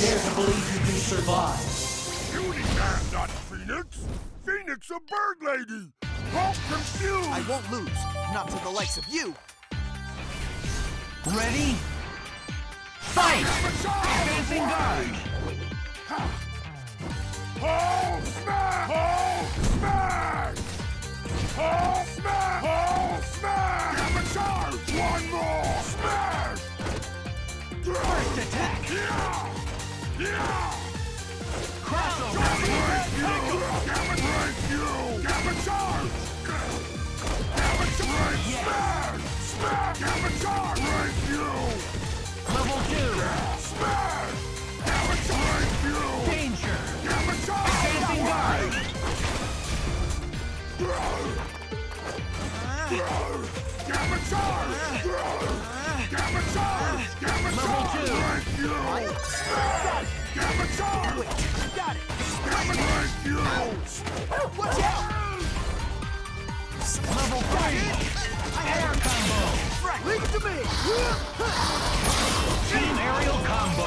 dare to believe you can survive. Beauty man, not Phoenix. Phoenix a bird lady. Hulk confused. I won't lose. Not to the likes of you. Ready? Fight! Advancing guard! Hulk smash! Hulk smash! Hulk smash! Hulk smash! Gamma charge! One more! Smash! First attack! Yeah! Yeah! Crossover! Gamma break you! Gamma charge! Gamma charge! Yes. Smash! Smash! Gamma charge! Break you! Level 2! Smash! Gamma charge! You! Danger! Gamma charge! Advancing guard! Gamma charge! Gamma charge! Gamma Level charge! 2. Break you! Smash! Gamma charge! Got it. Gamma break you! Watch out. Level 3! Air combo! Leave it to me. Team aerial combo!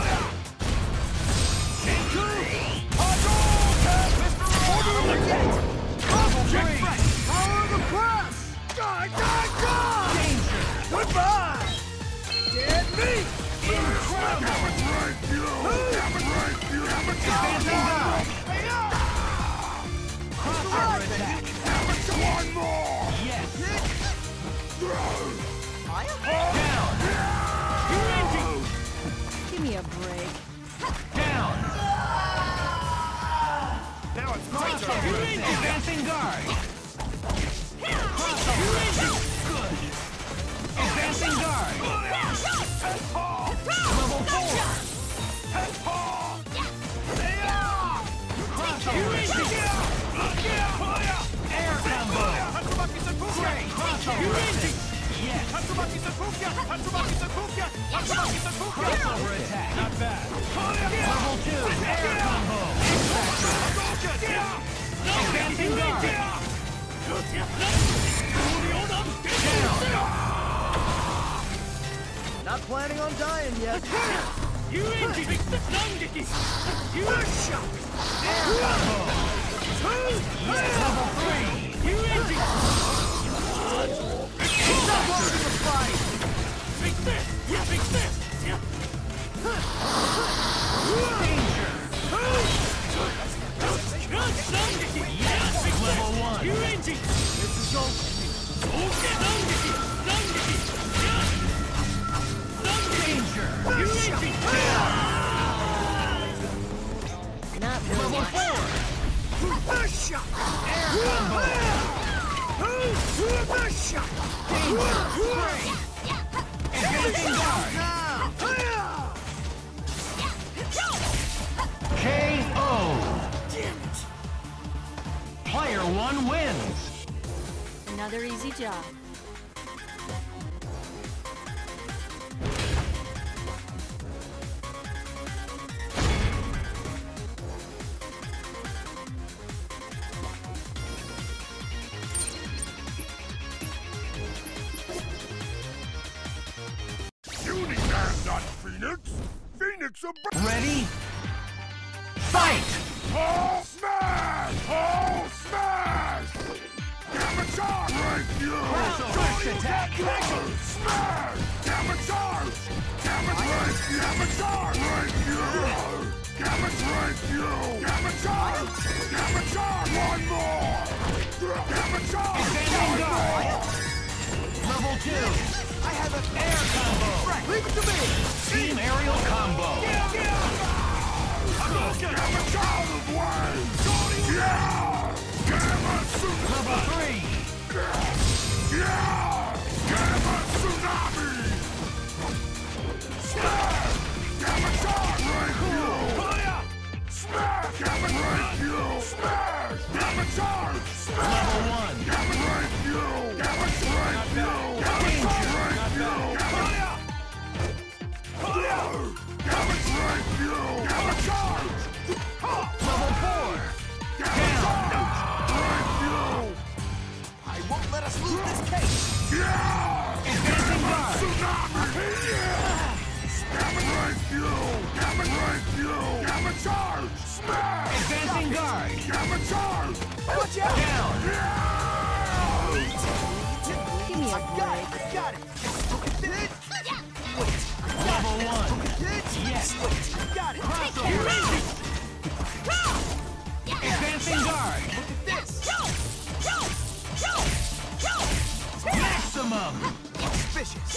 Level 3! Power of the press. Die, die, die. Danger! Goodbye. Dead meat. Incredible! Gamma break you! Gamma break you! Gamma charge! Advancing guard! Crossover Right, attack! Gamma charge! One more! Yes! Fire. Down! Give me a break. Down! Now it's my Crossover turn! attack! Advancing guard! Crossover attack! Good! Advancing guard! Level 4! Crossover attack! Air combo! Great! Crossover attack! Yes! Crossover attack! Not bad! Level 2! Air combo! Advancing guard! Down! Not planning on dying yet. Air combo! Level 3! Stop watching the fight. Danger! Yes! Level 1! This is over. Danger! Not Level really. 4! Air combo! Great! Advancing guard! KO! Player 1 wins! Another easy job. Beauty man, not Phoenix! Phoenix a bird! Ready? Fight! Hulk smash! Hulk smash! Gamma charge! Break you! First attack! Smash! Gamma charge! Gamma break you! Gamma charge! Break you! Gamma break you! Gamma charge! Gamma charge! One more! Gamma charge! Advancing guard! Level 2! I have an Air combo! Leave it to me. Team aerial combo! Gamma charge of way! Yeah! Gamma Level 3! Yeah! Gamma tsunami! Smash! Gamma charge! Break you! Smash! Gamma break you! Smash! Gamma charge! Smash! Level 1! Gamma break you! Gamma break you! Gamma charge! Break you! Gamma break you! Gamma charge! Level 4! Down! Break you! I won't let us lose this case. Yeah! Advancing guard! Tsunami! Yeah! Gamma break you! Gamma Break you! Gamma charge! Smash! Advancing guard. Gamma charge! Watch out! Down. Give me a Got break. it! Got it! Look at this! Wait! Level 1. Yes. Got it! Advancing guard. Look at this! Maximum. Suspicious!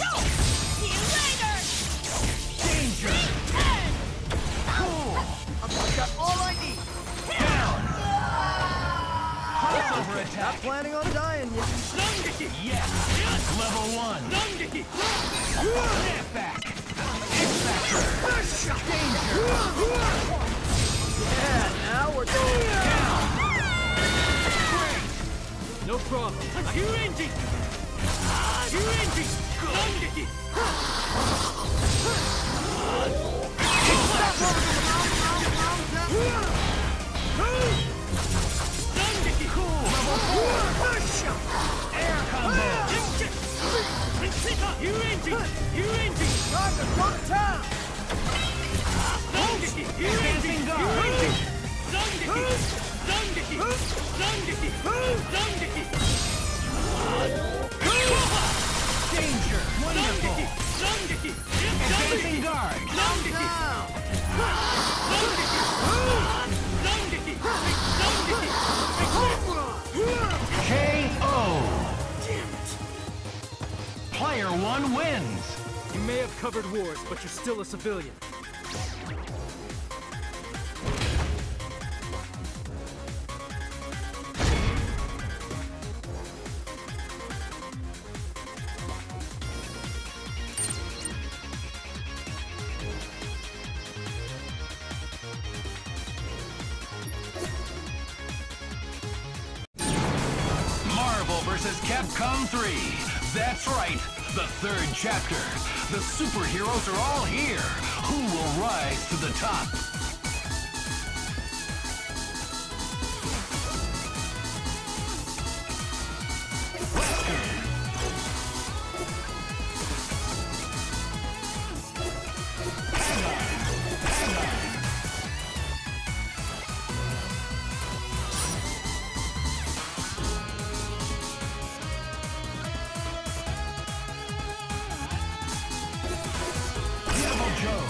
Danger. Cool. I've got all I need! Down. Crossover Not attack. planning on dying yet. Yes. Level 1. Snap back. X-Factor. Danger. Yeah, now we're Down. no problem. Air combo. Time to go to town! Advancing guard. Danger. Wonderful. Advancing guard. KO. Player 1 wins. You may have covered wars, but you're still a civilian. Marvel vs. Capcom 3. That's right, the third chapter. The superheroes are all here. Who will rise to the top? Devil Joe.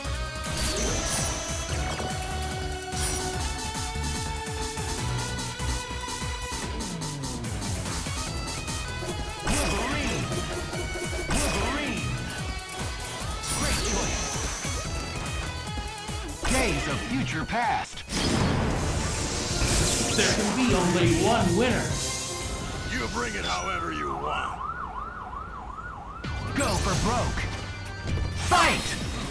Wolverine. Wolverine. Great choice. Days of Future Past. There can be only one winner. You bring it however you want. Go for broke. Fight!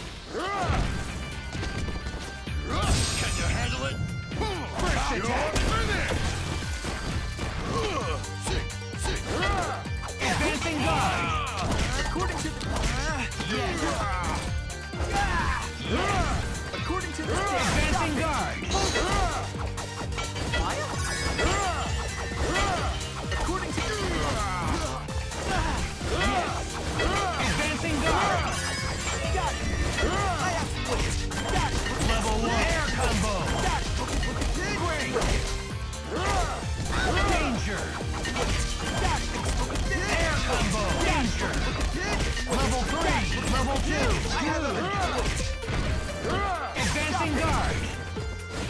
Can you handle it? First attack. Advancing guard. According to the... Yes. According to the... Advancing guard. According to the... Advancing guard. Got it! I have to wait. Got it! Level 1 air combo. Got it! Look at this! Danger. Got it! Look at this! Air combo. Danger. Level 3. Level 2. Advancing guard.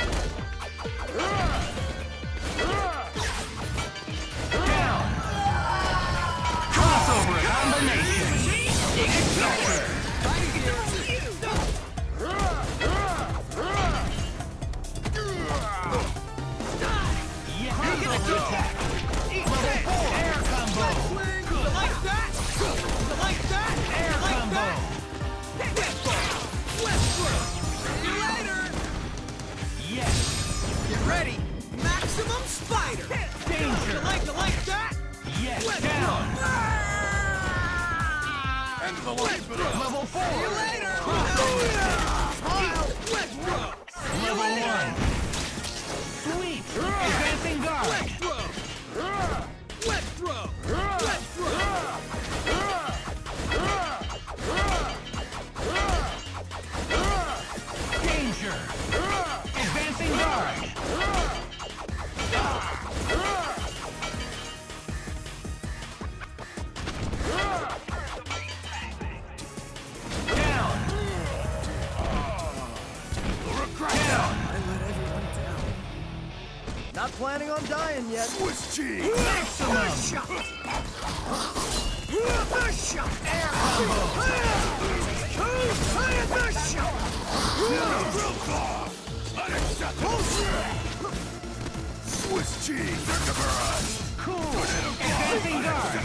Not planning on dying yet. Swiss cheese! Maximum! Air combo! Unacceptable! Swiss cheese! Certiferous! Cool! Advancing guard!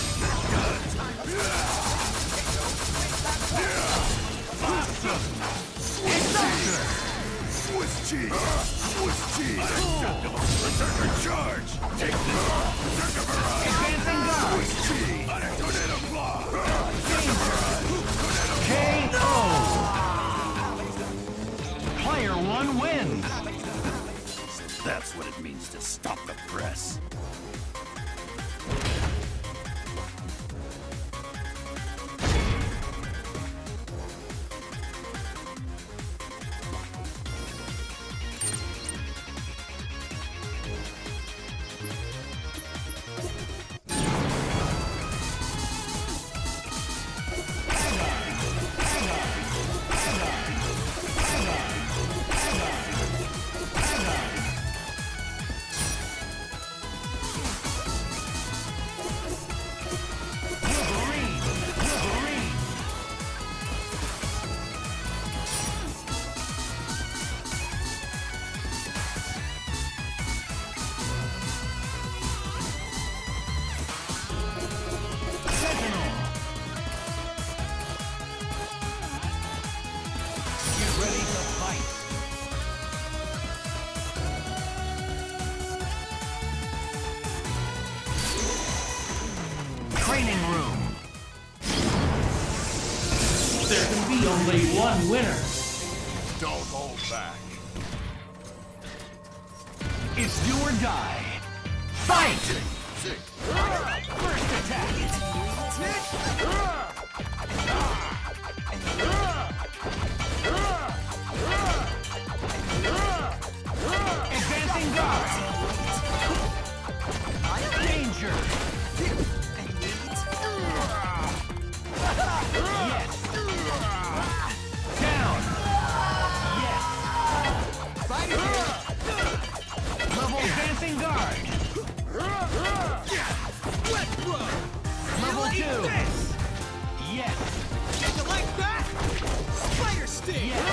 Awesome! Excelsior! Swiss cheese! Swiss cheese! Unacceptable! Berserker charge! Take this! Certiferous! Advancing guard! Swiss cheese! Tornado claw! KO! Player 1 wins! That's what it means to stop the press. Training room. There can be only one winner. Don't hold back. It's do or die. Fight! First attack. Advancing guard. Danger. Yes. Down. Yes. Level advancing guard. Level 2. Yes. You like that? Spider sting! Yes.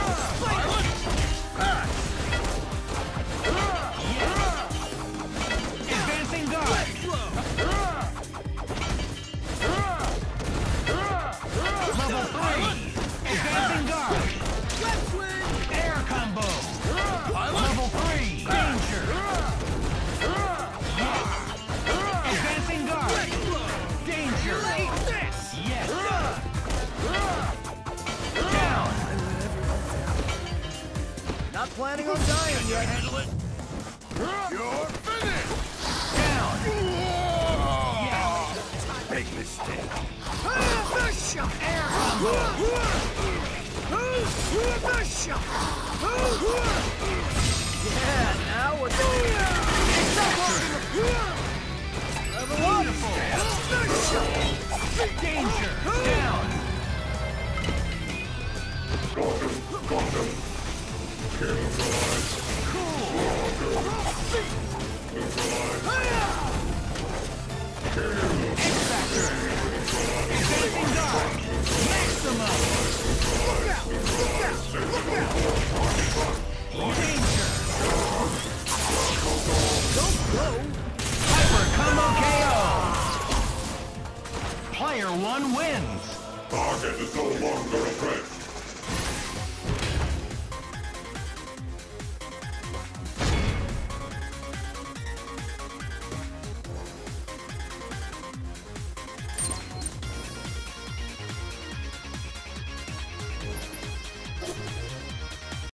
Yes. Advancing guard. Level 3. Advancing guard. Air combo. Level 3. Danger. Yes. Advancing guard. Danger. Yes. Down. Not planning on dying yet. Handle it. You're finished. Down. Yes. Big mistake. Air combo. Yeah, now we're Wonderful. Danger. Down. X-Factor. Advancing guard. Maximum.